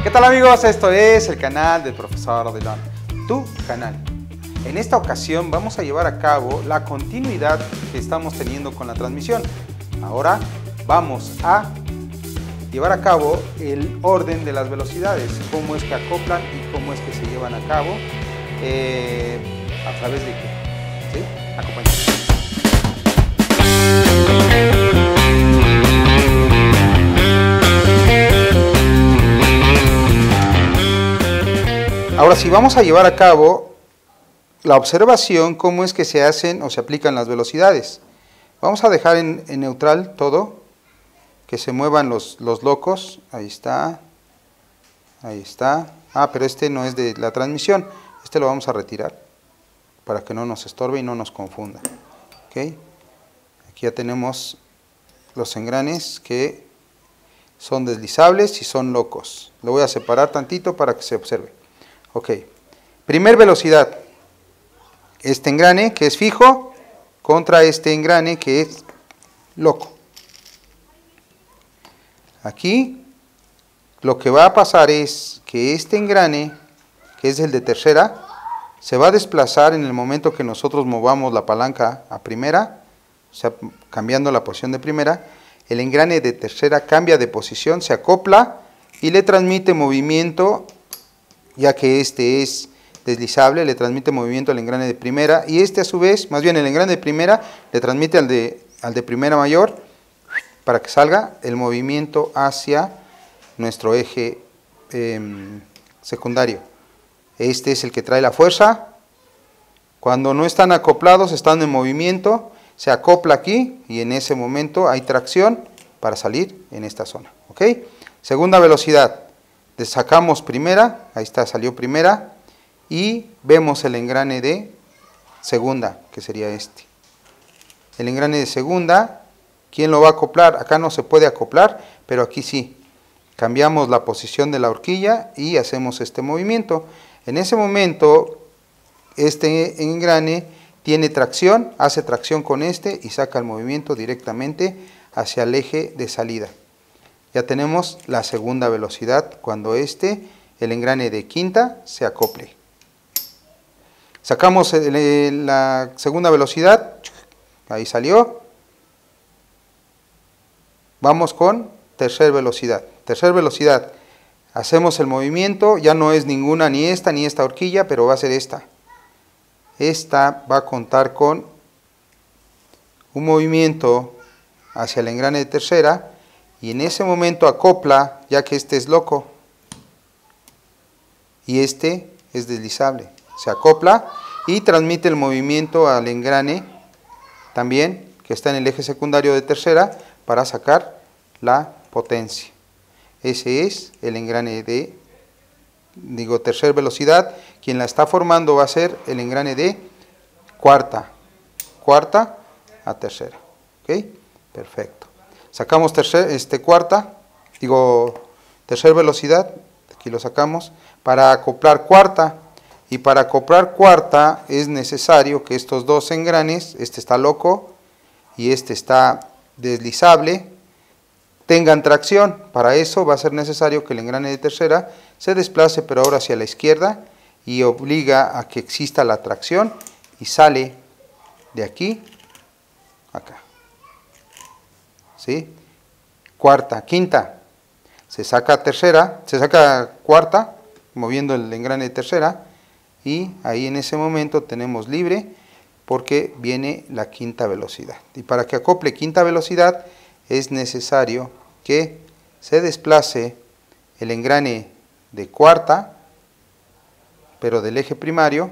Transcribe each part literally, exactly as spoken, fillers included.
¿Qué tal, amigos? Esto es el canal del profesor Odilon, tu canal. En esta ocasión vamos a llevar a cabo la continuidad que estamos teniendo con la transmisión. Ahora vamos a llevar a cabo el orden de las velocidades, cómo es que acoplan y cómo es que se llevan a cabo, eh, a través de qué, ¿sí? Acompáñenme. Ahora sí, vamos a llevar a cabo la observación, cómo es que se hacen o se aplican las velocidades. Vamos a dejar en, en neutral todo, que se muevan los, los locos. Ahí está, ahí está. Ah, pero este no es de la transmisión, este lo vamos a retirar para que no nos estorbe y no nos confunda. ¿Okay? Aquí ya tenemos los engranes que son deslizables y son locos. Lo voy a separar tantito para que se observe. Ok, primer velocidad, este engrane que es fijo contra este engrane que es loco. Aquí lo que va a pasar es que este engrane, que es el de tercera, se va a desplazar en el momento que nosotros movamos la palanca a primera, o sea, cambiando la posición de primera. El engrane de tercera cambia de posición, se acopla y le transmite movimiento, ya que este es deslizable, le transmite movimiento al engrane de primera, y este a su vez, más bien el engrane de primera, le transmite al de, al de primera mayor, para que salga el movimiento hacia nuestro eje eh, secundario. Este es el que trae la fuerza. Cuando no están acoplados, están en movimiento, se acopla aquí, y en ese momento hay tracción para salir en esta zona. ¿Ok? Segunda velocidad. Sacamos primera, ahí está, salió primera, y vemos el engrane de segunda, que sería este. El engrane de segunda, ¿quién lo va a acoplar? Acá no se puede acoplar, pero aquí sí. Cambiamos la posición de la horquilla y hacemos este movimiento. En ese momento, este engrane tiene tracción, hace tracción con este y saca el movimiento directamente hacia el eje de salida. Ya tenemos la segunda velocidad cuando este, el engrane de quinta, se acople. Sacamos el, la segunda velocidad, ahí salió. Vamos con tercera velocidad. Tercera velocidad, hacemos el movimiento, ya no es ninguna, ni esta, ni esta horquilla, pero va a ser esta. Esta va a contar con un movimiento hacia el engrane de tercera, y en ese momento acopla, ya que este es loco y este es deslizable. Se acopla y transmite el movimiento al engrane también, que está en el eje secundario de tercera, para sacar la potencia. Ese es el engrane de, digo, tercera velocidad. Quien la está formando va a ser el engrane de cuarta, cuarta a tercera. ¿Ok? Perfecto. Sacamos tercer, este, cuarta, digo, tercera velocidad, aquí lo sacamos, para acoplar cuarta, y para acoplar cuarta es necesario que estos dos engranes, este está loco y este está deslizable, tengan tracción. Para eso va a ser necesario que el engrane de tercera se desplace, pero ahora hacia la izquierda, y obliga a que exista la tracción, y sale de aquí a acá. ¿Sí? Cuarta, quinta, se saca tercera, se saca cuarta, moviendo el engrane de tercera, y ahí en ese momento tenemos libre, porque viene la quinta velocidad. Y para que acople quinta velocidad, es necesario que se desplace el engrane de cuarta, pero del eje primario,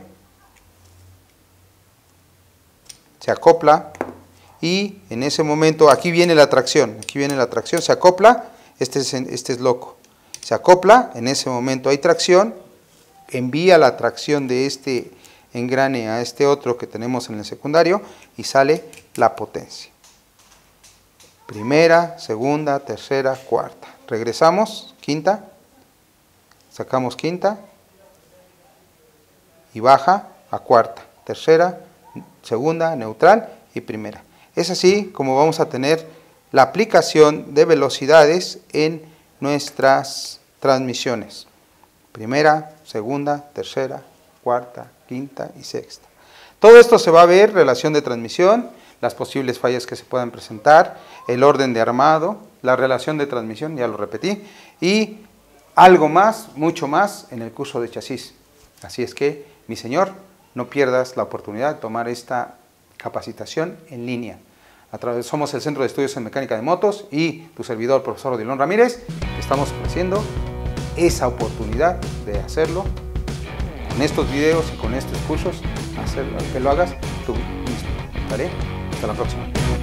se acopla, y en ese momento, aquí viene la tracción, aquí viene la tracción, se acopla, este es, este es loco, se acopla, en ese momento hay tracción, envía la tracción de este engrane a este otro que tenemos en el secundario, y sale la potencia. Primera, segunda, tercera, cuarta. Regresamos, quinta, sacamos quinta, y baja a cuarta, tercera, segunda, neutral y primera. Es así como vamos a tener la aplicación de velocidades en nuestras transmisiones. Primera, segunda, tercera, cuarta, quinta y sexta. Todo esto se va a ver, relación de transmisión, las posibles fallas que se puedan presentar, el orden de armado, la relación de transmisión, ya lo repetí, y algo más, mucho más en el curso de chasis. Así es que, mi señor, no pierdas la oportunidad de tomar esta capacitación en línea. A través, somos el Centro de Estudios en Mecánica de Motos y tu servidor, profesor Odilon Ramírez, estamos ofreciendo esa oportunidad de hacerlo con estos videos y con estos cursos, hacerlo, que lo hagas tú mismo. ¿Vale? Hasta la próxima.